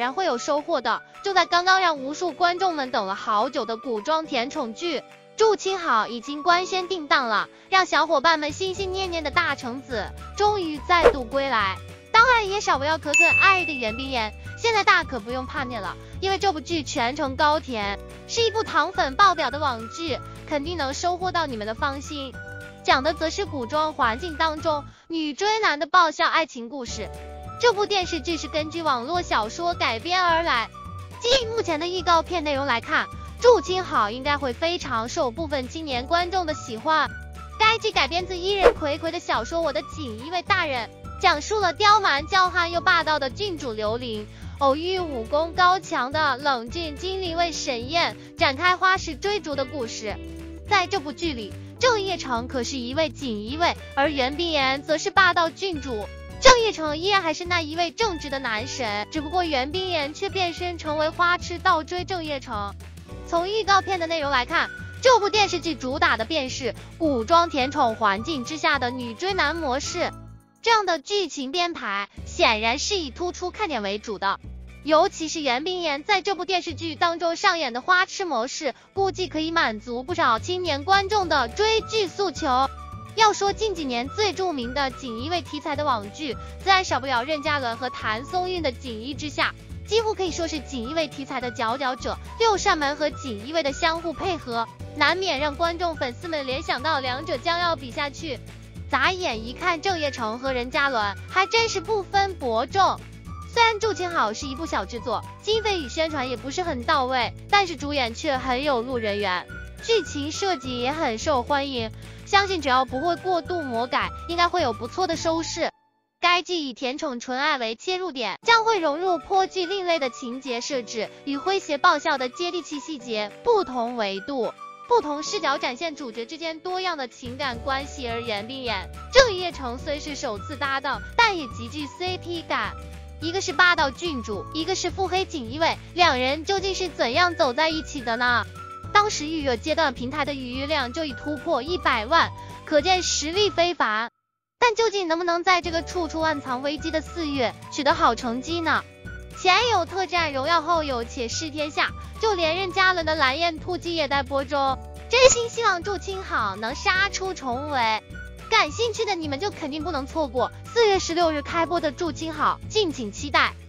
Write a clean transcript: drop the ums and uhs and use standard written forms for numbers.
然会有收获的。就在刚刚，让无数观众们等了好久的古装甜宠剧《祝亲好》已经官宣定档了，让小伙伴们心心念念的大橙子终于再度归来。当然也少不了可可爱的袁冰妍，现在大可不用怕念了，因为这部剧全程高甜，是一部糖粉爆表的网剧，肯定能收获到你们的芳心。讲的则是古装环境当中女追男的爆笑爱情故事。这部电视剧是根据网络小说改编而来。基于目前的预告片内容来看，《祝亲好》应该会非常受部分青年观众的喜欢。该剧改编自伊人葵葵的小说《我的锦衣卫大人》，讲述了刁蛮骄悍又霸道的郡主刘玲偶遇武功高强的冷峻精灵卫沈燕，展开花式追逐的故事。在这部剧里，郑业成可是一位锦衣卫，而袁冰妍则是霸道郡主。郑业成依然还是那一位正直的男神，只不过袁冰妍却变身成为花痴倒追郑业成。从预告片的内容来看，这部电视剧主打的便是古装甜宠环境之下的女追男模式。这样的剧情编排显然是以突出看点为主的，尤其是袁冰妍在这部电视剧当中上演的花痴模式，估计可以满足不少青年观众的追剧诉求。要说近几年最著名的锦衣卫题材的网剧，自然少不了任嘉伦和谭松韵的《锦衣之下》，几乎可以说是锦衣卫题材的佼佼者。六扇门和锦衣卫的相互配合，难免让观众粉丝们联想到两者将要比下去。眨眼一看，郑业成和任嘉伦还真是不分伯仲。虽然《祝亲好》是一部小制作，经费与宣传也不是很到位，但是主演却很有路人缘，剧情设计也很受欢迎，相信只要不会过度魔改，应该会有不错的收视。该剧以甜宠纯爱为切入点，将会融入颇具另类的情节设置与诙谐爆笑的接地气细节，不同维度、不同视角展现主角之间多样的情感关系。而袁冰妍、郑业成虽是首次搭档，但也极具 CP 感。一个是霸道郡主，一个是腹黑锦衣卫，两人究竟是怎样走在一起的呢？当时预热阶段平台的预约量就已突破100万，可见实力非凡。但究竟能不能在这个处处暗藏危机的4月取得好成绩呢？前有特战荣耀，后有且试天下，就连任嘉伦的蓝焰突击也在播中。真心希望祝亲好能杀出重围，感兴趣的你们就肯定不能错过4月16日开播的祝亲好，敬请期待。